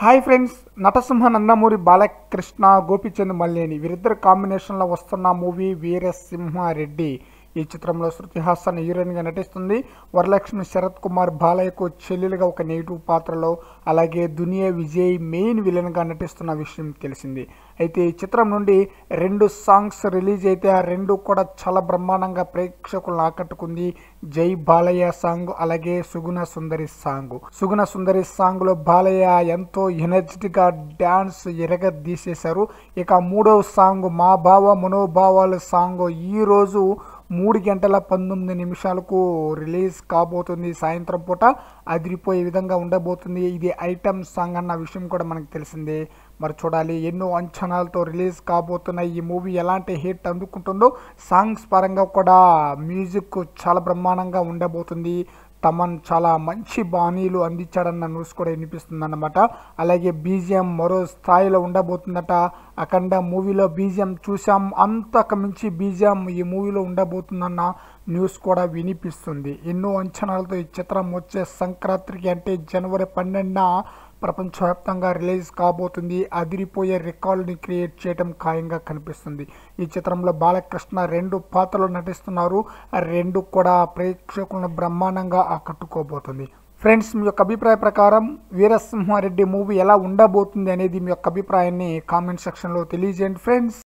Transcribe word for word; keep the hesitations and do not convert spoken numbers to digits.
Hi friends, Natasimha Nandamuri Balakrishna, Gopichand Malineni వీరిద్దరు కాంబినేషన్లో వస్తున్న మూవీ వీరసింహారెడ్డి. ఈ చిత్రంలో శృతి హాసన్ హీరోయిన్గా నటిస్తుంది. వరలక్ష్మి శరత్ కుమార్ బాలయ్యకు చెల్లెలుగా ఒక నెగిటివ్ పాత్రలో, అలాగే దునియా విజయ్ మెయిన్ విలన్గా నటిస్తున్న విషయం తెలిసింది. అయితే ఈ చిత్రం నుండి రెండు సాంగ్స్ రిలీజ్ అయితే ఆ రెండు కూడా చాలా బ్రహ్మాండంగా ప్రేక్షకులను ఆకట్టుకుంది. జై బాలయ్య సాంగ్, అలాగే సుగుణ సుందరి సాంగ్. సుగుణ సుందరి సాంగ్లో బాలయ్య ఎంతో ఎనర్జెటిక్గా డ్యాన్స్ ఎరగదీసేశారు. ఇక మూడవ సాంగ్ మా భావ మనోభావాల సాంగ్ ఈరోజు మూడు గంటల పంతొమ్మిది నిమిషాలకు రిలీజ్ కాబోతుంది. సాయంత్రం పూట అదిరిపోయే విధంగా ఉండబోతుంది. ఇది ఐటమ్ సాంగ్ అన్న విషయం కూడా మనకు తెలిసిందే. మరి చూడాలి, ఎన్నో అంచనాలతో రిలీజ్ కాబోతున్న ఈ మూవీ ఎలాంటి హిట్ అందుకుంటుందో. సాంగ్స్ పరంగా కూడా మ్యూజిక్ చాలా బ్రహ్మాండంగా ఉండబోతుంది. తమన్ చాలా మంచి బాణీలు అందించాడన్న న్యూస్ కూడా వినిపిస్తుంది అన్నమాట. అలాగే బీజిఎం మరో స్థాయిలో ఉండబోతుందట. అఖండ మూవీలో బీజిఎం చూసాం, అంతకు మించి బీజిఎం ఈ మూవీలో ఉండబోతుందన్న న్యూస్ కూడా వినిపిస్తుంది. ఎన్నో అంచనాలతో ఈ చిత్రం వచ్చే సంక్రాంతికి అంటే జనవరి పన్నెండున ప్రపంచవ్యాప్తంగా రిలీజ్ కాబోతుంది. అదిరిపోయే రికార్డుని క్రియేట్ చేయడం ఖాయంగా కనిపిస్తుంది. ఈ చిత్రంలో బాలకృష్ణ రెండు పాత్రలు నటిస్తున్నారు. రెండు కూడా ప్రేక్షకులను బ్రహ్మాండంగా ఆకట్టుకోబోతుంది. ఫ్రెండ్స్, మీ యొక్క అభిప్రాయ ప్రకారం వీరసింహారెడ్డి మూవీ ఎలా ఉండబోతుంది అనేది మీ యొక్క అభిప్రాయాన్ని కామెంట్ సెక్షన్లో తెలియజేయండి ఫ్రెండ్స్.